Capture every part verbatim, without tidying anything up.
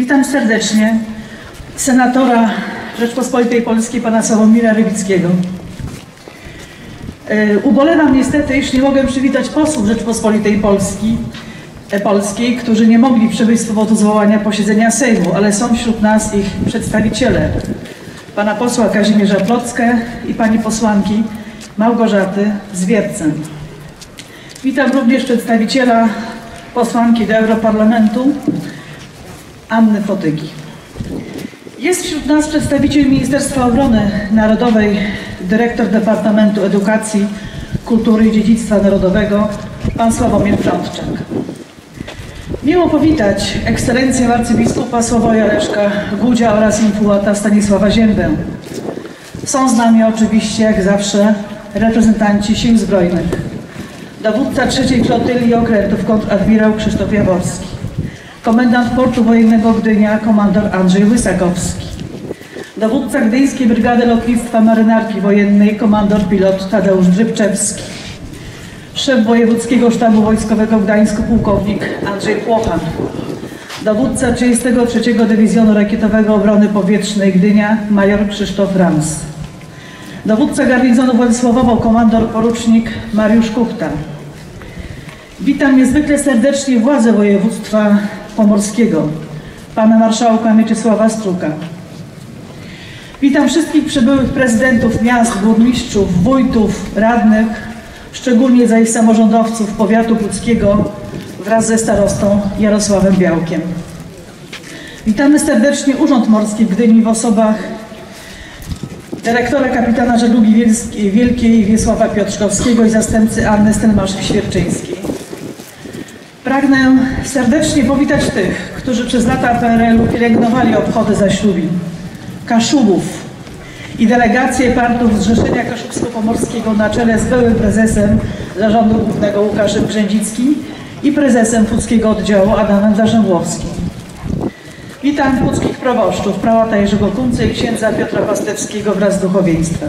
Witam serdecznie senatora Rzeczpospolitej Polskiej, pana Sławomira Rybickiego. Ubolewam niestety, iż nie mogę przywitać posłów Rzeczpospolitej Polski, Polskiej, którzy nie mogli przybyć z powodu zwołania posiedzenia Sejmu, ale są wśród nas ich przedstawiciele. Pana posła Kazimierza Plockę i pani posłanki Małgorzaty Zwiercen. Witam również przedstawiciela posłanki do Europarlamentu Anny Fotygi. Jest wśród nas przedstawiciel Ministerstwa Obrony Narodowej, dyrektor Departamentu Edukacji, Kultury i Dziedzictwa Narodowego, pan Sławomir Frądczak. Miło powitać ekscelencję arcybiskupa Sławoja Leszka Gudzia oraz infułata Stanisława Ziębę. Są z nami oczywiście, jak zawsze, reprezentanci Sił Zbrojnych. Dowódca trzeciej Flotylii Okrętów kontradmirał Krzysztof Jaworski. Komendant Portu Wojennego Gdynia, komandor Andrzej Łysakowski. Dowódca Gdyńskiej Brygady Lotnictwa Marynarki Wojennej, komandor pilot Tadeusz Drzybczewski. Szef Wojewódzkiego Sztabu Wojskowego w Gdańsku, pułkownik Andrzej Płochan. Dowódca trzydziestego trzeciego Dywizjonu Rakietowego Obrony Powietrznej Gdynia, major Krzysztof Rams. Dowódca garnizonu Władysławowo, komandor porucznik Mariusz Kuchta. Witam niezwykle serdecznie władze województwa pomorskiego, pana marszałka Mieczysława Struka. Witam wszystkich przybyłych prezydentów miast, burmistrzów, wójtów, radnych, szczególnie zaś samorządowców powiatu puckiego wraz ze starostą Jarosławem Białkiem. Witamy serdecznie Urząd Morski w Gdyni w osobach dyrektora kapitana żeglugi wielkiej Wiesława Piotrzkowskiego i zastępcy Anny Stelmaszek-Świerczyńskiej. Pragnę serdecznie powitać tych, którzy przez lata P R L-u pielęgnowali obchody zaślubin, Kaszubów i delegację partów Zrzeszenia Kaszubsko-Pomorskiego na czele z byłym prezesem Zarządu Głównego Łukaszem Brzędzickim i prezesem Puckiego Oddziału Adamem Zarzębłowskim. Witam puckich proboszczów, prałata Jerzego Kuncy i księdza Piotra Pastewskiego wraz z duchowieństwem.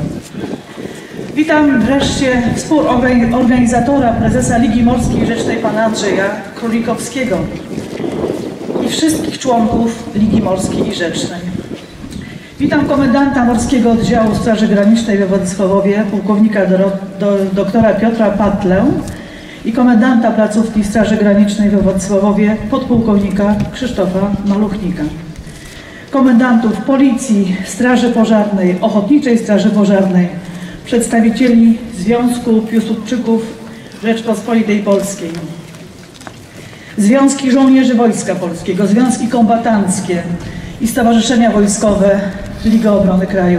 Witam wreszcie współorganizatora, prezesa Ligi Morskiej Rzecznej pana Andrzeja Królikowskiego i wszystkich członków Ligi Morskiej i Rzecznej. Witam komendanta Morskiego Oddziału Straży Granicznej we Władysławowie, pułkownika do, do, doktora Piotra Patlę i komendanta placówki Straży Granicznej we Władysławowie, podpułkownika Krzysztofa Maluchnika. Komendantów Policji, Straży Pożarnej, Ochotniczej Straży Pożarnej, przedstawicieli Związku Piłsudczyków Rzeczpospolitej Polskiej, Związki Żołnierzy Wojska Polskiego, Związki Kombatanckie i Stowarzyszenia Wojskowe Liga Obrony Kraju.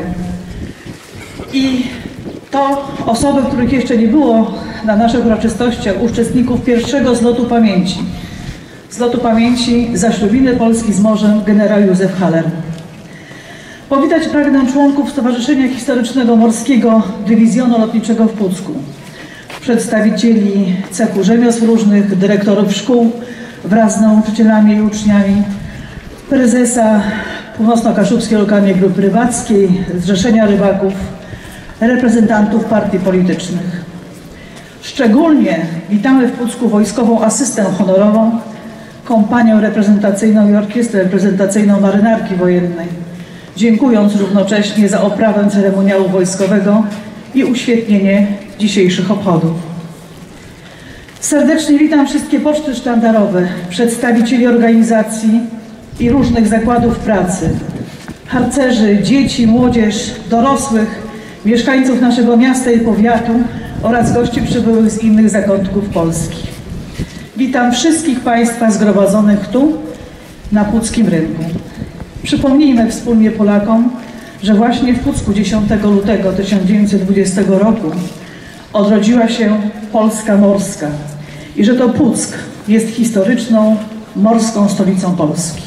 I to osoby, których jeszcze nie było na naszych uroczystościach, uczestników pierwszego zlotu pamięci. Zlotu pamięci Zaślubiny Polski z Morzem generał Józef Haller. Powitać pragnę członków Stowarzyszenia Historycznego Morskiego Dywizjonu Lotniczego w Pucku, przedstawicieli cechu rzemiosł różnych, dyrektorów szkół wraz z nauczycielami i uczniami, prezesa Północno-Kaszubskiej Lokalnej Grupy Rybackiej, Zrzeszenia Rybaków, reprezentantów partii politycznych. Szczególnie witamy w Pucku wojskową asystę honorową, kompanię reprezentacyjną i orkiestrę reprezentacyjną Marynarki Wojennej, dziękując równocześnie za oprawę ceremoniału wojskowego i uświetnienie dzisiejszych obchodów. Serdecznie witam wszystkie poczty sztandarowe, przedstawicieli organizacji i różnych zakładów pracy, harcerzy, dzieci, młodzież, dorosłych, mieszkańców naszego miasta i powiatu oraz gości przybyłych z innych zakątków Polski. Witam wszystkich Państwa zgromadzonych tu, na puckim rynku. Przypomnijmy wspólnie Polakom, że właśnie w Pucku dziesiątego lutego tysiąc dziewięćset dwudziestego roku odrodziła się Polska Morska i że to Puck jest historyczną, morską stolicą Polski.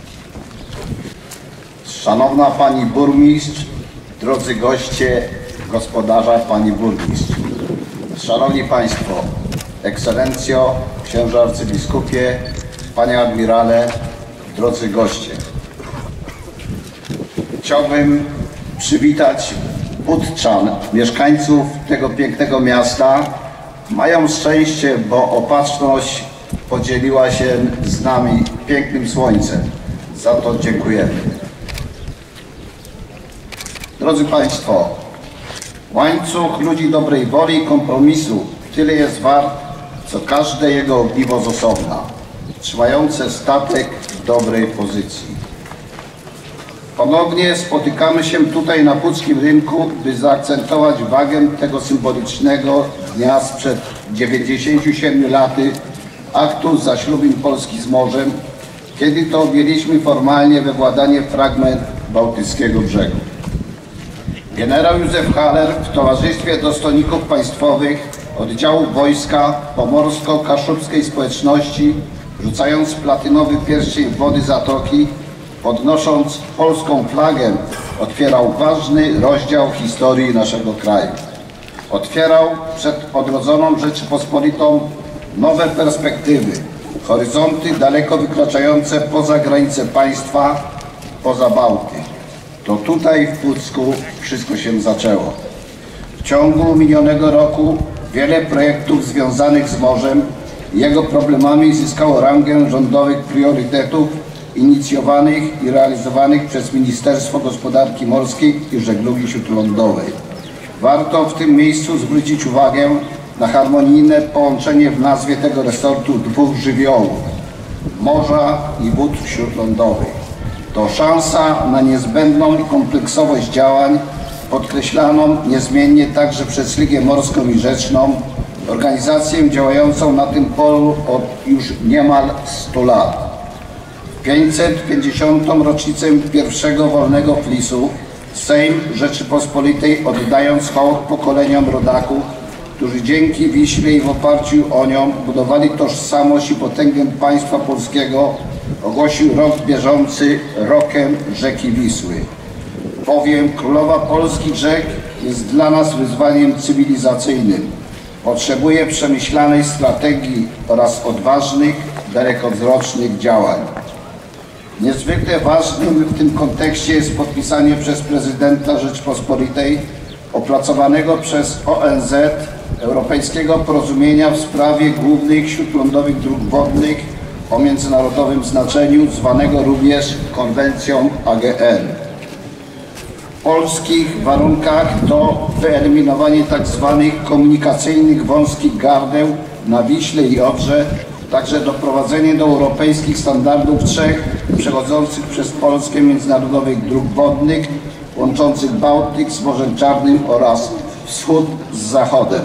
Szanowna Pani Burmistrz, drodzy goście gospodarza Pani Burmistrz, Szanowni Państwo, Ekscelencjo, Księże Arcybiskupie, Panie Admirale, drodzy goście. Chciałbym przywitać Puczczan, mieszkańców tego pięknego miasta. Mają szczęście, bo Opatrzność podzieliła się z nami pięknym słońcem. Za to dziękujemy. Drodzy Państwo, łańcuch ludzi dobrej woli i kompromisu tyle jest wart, co każde jego ogniwo z osobna, trzymające statek w dobrej pozycji. Ponownie spotykamy się tutaj na Puckim Rynku, by zaakcentować wagę tego symbolicznego dnia sprzed dziewięćdziesięciu siedmiu laty aktu zaślubin Polski z morzem, kiedy to objęliśmy formalnie we władanie fragment bałtyckiego brzegu. Generał Józef Haller w towarzystwie dostojników państwowych oddziałów wojska pomorsko-kaszubskiej społeczności, rzucając platynowy pierścień w wody zatoki, podnosząc polską flagę, otwierał ważny rozdział historii naszego kraju. Otwierał przed odrodzoną Rzeczypospolitą nowe perspektywy, horyzonty daleko wykraczające poza granice państwa, poza Bałty. To tutaj w Pucku wszystko się zaczęło. W ciągu minionego roku wiele projektów związanych z morzem i jego problemami zyskało rangę rządowych priorytetów inicjowanych i realizowanych przez Ministerstwo Gospodarki Morskiej i Żeglugi Śródlądowej. Warto w tym miejscu zwrócić uwagę na harmonijne połączenie w nazwie tego resortu dwóch żywiołów – morza i wód śródlądowych. To szansa na niezbędną kompleksowość działań, podkreślaną niezmiennie także przez Ligę Morską i Rzeczną, organizację działającą na tym polu od już niemal stu lat. W pięćset pięćdziesiątą rocznicę pierwszego wolnego flisu Sejm Rzeczypospolitej, oddając hołd pokoleniom rodaków, którzy dzięki Wiśle i w oparciu o nią budowali tożsamość i potęgę państwa polskiego, ogłosił rok bieżący rokiem rzeki Wisły. Bowiem królowa polskich rzek jest dla nas wyzwaniem cywilizacyjnym. Potrzebuje przemyślanej strategii oraz odważnych, dalekowzrocznych działań. Niezwykle ważnym w tym kontekście jest podpisanie przez prezydenta Rzeczypospolitej opracowanego przez O N Z Europejskiego Porozumienia w sprawie głównych śródlądowych dróg wodnych o międzynarodowym znaczeniu, zwanego również konwencją A G N. W polskich warunkach to wyeliminowanie tzw. komunikacyjnych wąskich gardeł na Wiśle i Odrze, także doprowadzenie do europejskich standardów trzech przechodzących przez Polskę międzynarodowych dróg wodnych, łączących Bałtyk z Morzem Czarnym oraz wschód z zachodem.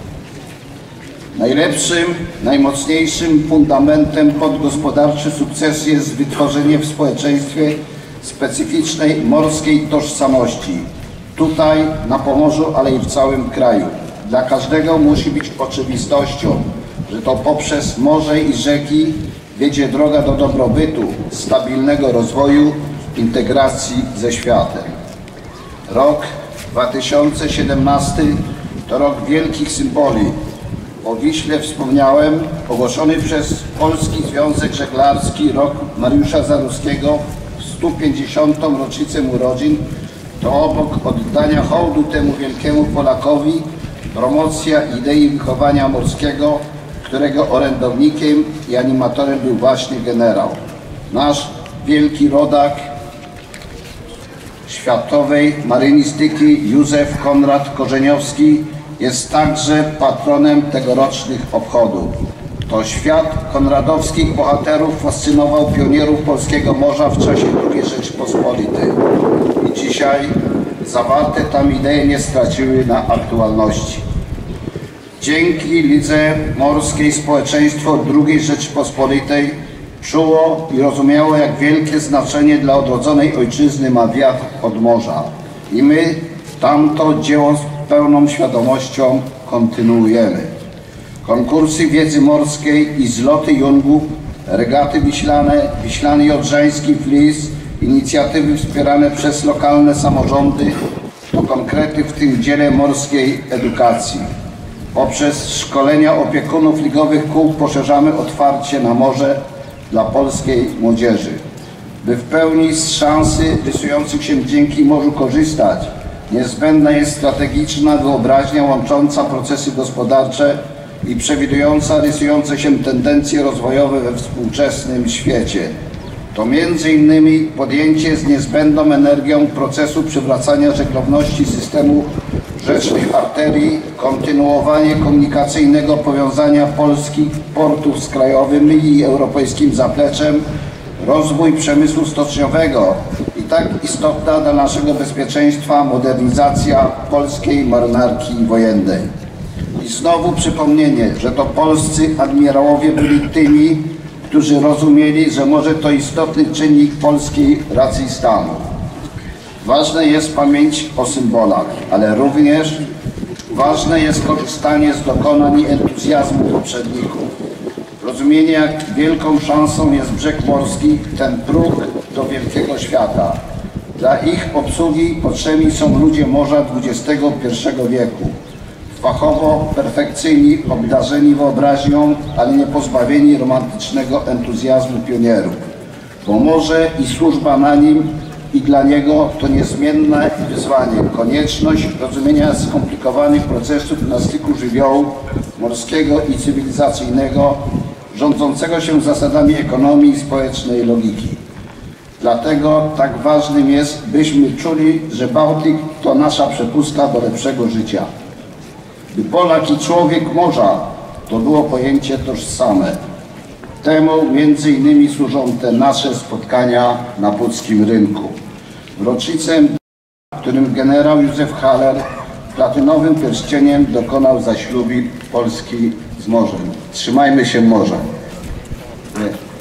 Najlepszym, najmocniejszym fundamentem pod gospodarczy sukces jest wytworzenie w społeczeństwie specyficznej morskiej tożsamości. Tutaj, na Pomorzu, ale i w całym kraju. Dla każdego musi być oczywistością, że to poprzez morze i rzeki wiedzie droga do dobrobytu, stabilnego rozwoju, integracji ze światem. Rok dwa tysiące siedemnasty to rok wielkich symboli. O Wiśle wspomniałem, ogłoszony przez Polski Związek Żeglarski rok Mariusza Zaruskiego w stu pięćdziesiątą rocznicę urodzin, to obok oddania hołdu temu wielkiemu Polakowi promocja idei wychowania morskiego, którego orędownikiem i animatorem był właśnie generał. Nasz wielki rodak światowej marynistyki Józef Konrad Korzeniowski jest także patronem tegorocznych obchodów. To świat konradowskich bohaterów fascynował pionierów polskiego morza w czasie drugiej Rzeczypospolitej. I dzisiaj zawarte tam idee nie straciły na aktualności. Dzięki Lidze Morskiej społeczeństwo drugiej Rzeczypospolitej czuło i rozumiało, jak wielkie znaczenie dla odrodzonej ojczyzny ma wiatr od morza. I my tamto dzieło z pełną świadomością kontynuujemy. Konkursy wiedzy morskiej i zloty jungów, regaty wiślane, wiślany i odrzański flis, inicjatywy wspierane przez lokalne samorządy to konkrety w tym dziele morskiej edukacji. Poprzez szkolenia opiekunów ligowych kół poszerzamy otwarcie na morze dla polskiej młodzieży. By w pełni z szansy rysujących się dzięki morzu korzystać, niezbędna jest strategiczna wyobraźnia łącząca procesy gospodarcze i przewidująca rysujące się tendencje rozwojowe we współczesnym świecie. To między innymi podjęcie z niezbędną energią procesu przywracania żeglowności systemu rzecznych arterii, kontynuowanie komunikacyjnego powiązania polskich portów z krajowymi i europejskim zapleczem, rozwój przemysłu stoczniowego i tak istotna dla naszego bezpieczeństwa modernizacja polskiej marynarki wojennej. I znowu przypomnienie, że to polscy admirałowie byli tymi, którzy rozumieli, że może to istotny czynnik polskiej racji stanu. Ważne jest pamięć o symbolach, ale również ważne jest korzystanie z dokonań i entuzjazmu poprzedników. Rozumienie, jak wielką szansą jest brzeg morski, ten próg do wielkiego świata. Dla ich obsługi potrzebni są ludzie morza dwudziestego pierwszego wieku. Fachowo, perfekcyjni, obdarzeni wyobraźnią, ale nie pozbawieni romantycznego entuzjazmu pionierów. Bo morze i służba na nim i dla niego to niezmienne wyzwanie, konieczność rozumienia skomplikowanych procesów na styku żywiołu morskiego i cywilizacyjnego, rządzącego się zasadami ekonomii i społecznej logiki. Dlatego tak ważnym jest, byśmy czuli, że Bałtyk to nasza przepustka do lepszego życia. By Polak i człowiek morza to było pojęcie tożsame. Temu między innymi służą te nasze spotkania na puckim rynku. W rocznicę, w którym generał Józef Haller platynowym pierścieniem dokonał zaślubin Polski z morzem. Trzymajmy się morza. Nie.